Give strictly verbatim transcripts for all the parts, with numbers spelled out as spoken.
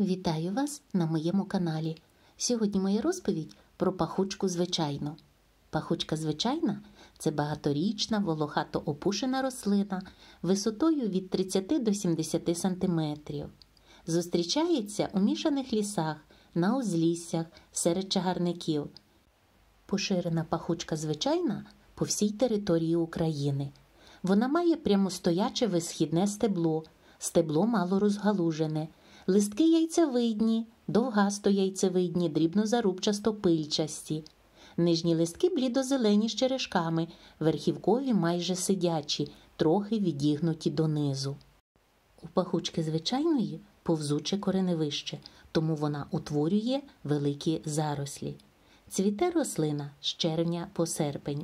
Вітаю вас на моєму каналі. Сьогодні моя розповідь про пахучку звичайну. Пахучка звичайна – це багаторічна, волохато опушена рослина висотою від тридцяти до сімдесяти сантиметрів. Зустрічається у мішаних лісах, на узліссях, серед чагарників. Поширена пахучка звичайна по всій території України. Вона має прямостояче висхідне стебло, стебло мало розгалужене. Листки яйцевидні, довгасто яйцевидні, дрібнозарубчасто-пильчасті. Нижні листки блідозелені з черешками, верхівкові майже сидячі, трохи відігнуті донизу. У пахучки звичайної повзуче кореневище, тому вона утворює великі зарослі. Цвіте рослина з червня по серпень.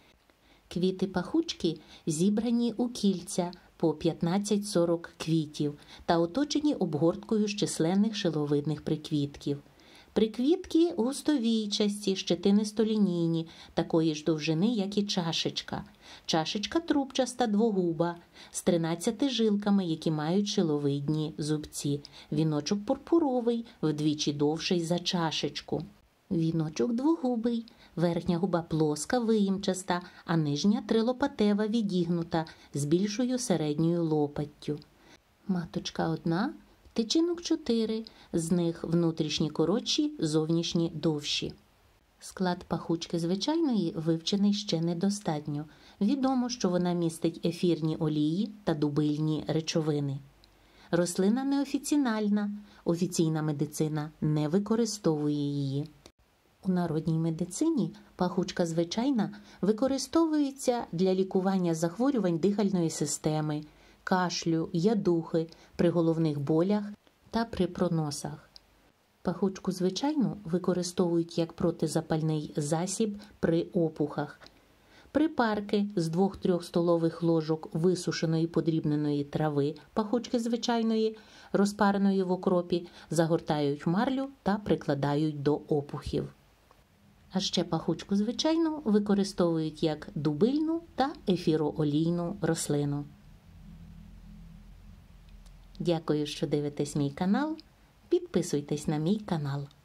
Квіти пахучки зібрані у кільця по п'ятнадцять-сорок квітів та оточені обгорткою з численних шиловидних приквітків. Приквітки густовійчасті, щетинисто-лінійні, такої ж довжини, як і чашечка. Чашечка трубчаста, двогуба, з тринадцятьма жилками, які мають шиловидні зубці. Віночок пурпуровий, вдвічі довший за чашечку. Віночок двогубий, верхня губа плоска, виїмчаста, а нижня трилопатева, відігнута, з більшою середньою лопаттю. Маточка одна, тичинок чотири, з них внутрішні коротші, зовнішні довші. Склад пахучки звичайної вивчений ще недостатньо. Відомо, що вона містить ефірні олії та дубильні речовини. Рослина неофіцінальна, офіційна медицина не використовує її. У народній медицині пахучка звичайна використовується для лікування захворювань дихальної системи, кашлю, ядухи, при головних болях та при проносах. Пахучку звичайну використовують як протизапальний засіб при опухах. Припарки з двох-трьох столових ложок висушеної подрібненої трави пахучки звичайної, розпареної в окропі, загортають в марлю та прикладають до опухів. А ще пахучку звичайну використовують як дубильну та ефіроолійну рослину. Дякую, що дивитесь мій канал. Підписуйтесь на мій канал.